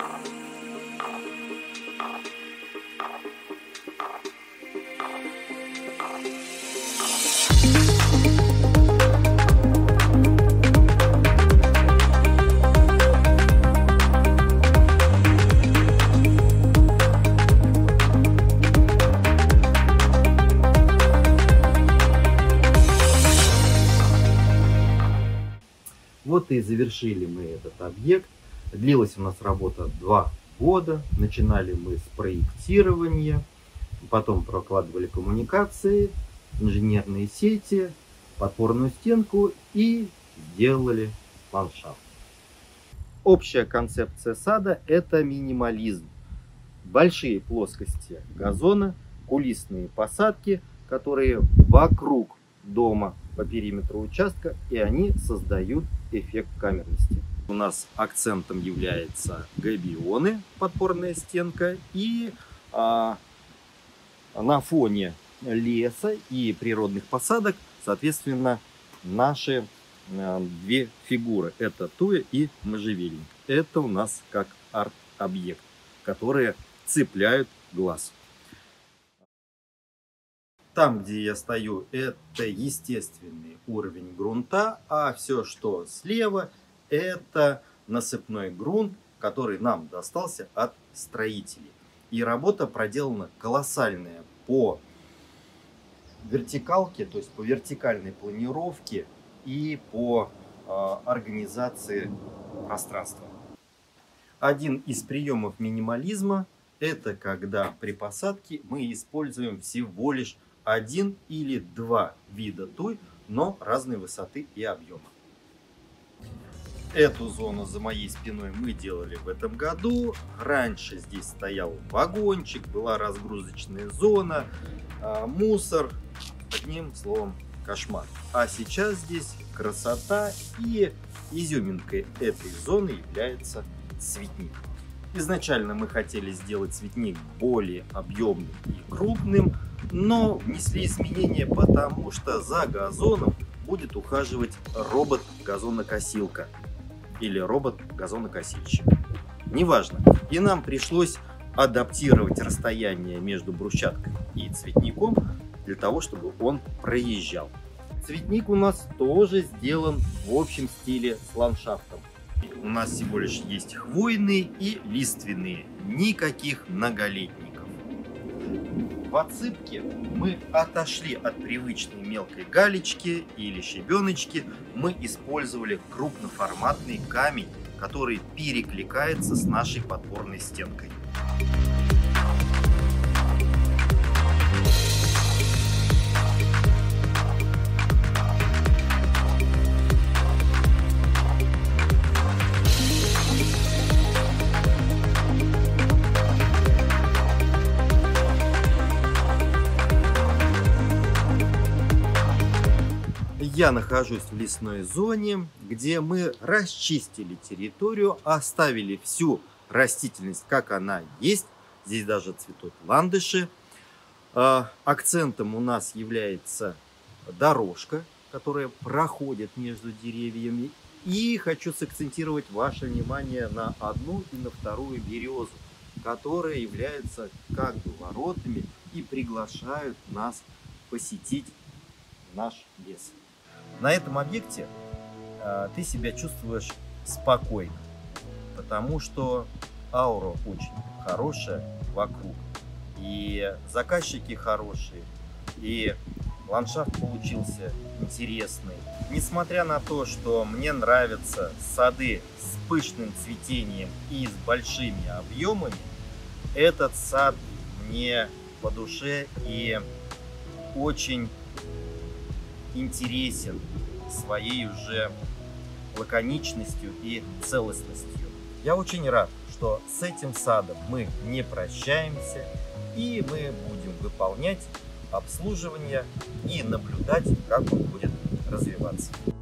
Вот и завершили мы этот объект. Длилась у нас работа 2 года. Начинали мы с проектирования, потом прокладывали коммуникации, инженерные сети, подпорную стенку и сделали ландшафт. Общая концепция сада — это минимализм. Большие плоскости газона, кулисные посадки, которые вокруг дома по периметру участка, и они создают эффект камерности. У нас акцентом является габионы, подпорная стенка, и на фоне леса и природных посадок, соответственно, наши 2 фигуры. Это туя и можжевельник. Это у нас как арт-объект, которые цепляют глаз. Там, где я стою, это естественный уровень грунта, а все, что слева, это насыпной грунт, который нам достался от строителей. И работа проделана колоссальная по вертикалке, то есть по вертикальной планировке и по организации пространства. Один из приемов минимализма — это когда при посадке мы используем всего лишь 1 или 2 вида туй, но разной высоты и объема. Эту зону за моей спиной мы делали в этом году. Раньше здесь стоял вагончик, была разгрузочная зона, мусор, одним словом, кошмар. А сейчас здесь красота, и изюминкой этой зоны является цветник. Изначально мы хотели сделать цветник более объемным и крупным, но внесли изменения, потому что за газоном будет ухаживать робот-газонокосилка или робот-газонокосильщик. Неважно. И нам пришлось адаптировать расстояние между брусчаткой и цветником для того, чтобы он проезжал. Цветник у нас тоже сделан в общем стиле с ландшафтом. У нас всего лишь есть хвойные и лиственные, никаких многолетников. В отсыпке мы отошли от привычной мелкой галечки или щебеночки. Мы использовали крупноформатный камень, который перекликается с нашей подпорной стенкой. Я нахожусь в лесной зоне, где мы расчистили территорию, оставили всю растительность, как она есть. Здесь даже цветут ландыши. Акцентом у нас является дорожка, которая проходит между деревьями. И хочу сакцентировать ваше внимание на одну и на вторую березу, которые являются как бы воротами и приглашают нас посетить наш лес. На этом объекте ты себя чувствуешь спокойно, потому что аура очень хорошая вокруг, и заказчики хорошие, и ландшафт получился интересный. Несмотря на то, что мне нравятся сады с пышным цветением и с большими объемами, этот сад мне по душе и очень интересен своей уже лаконичностью и целостностью. Я очень рад, что с этим садом мы не прощаемся, и мы будем выполнять обслуживание и наблюдать, как он будет развиваться.